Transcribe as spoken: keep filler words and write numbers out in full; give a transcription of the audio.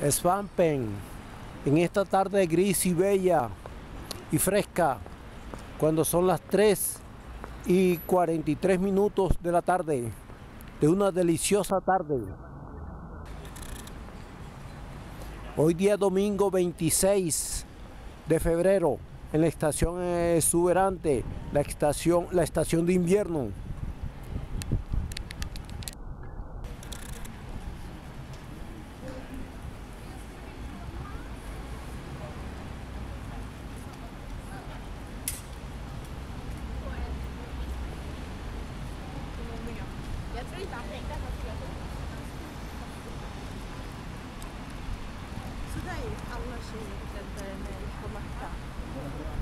Svampen, en esta tarde gris y bella y fresca, cuando son las tres y cuarenta y tres minutos de la tarde, de una deliciosa tarde. Hoy día domingo veintiséis de febrero, en la estación exuberante, la estación, la estación de invierno. Så det är alla tjejer den där med komma.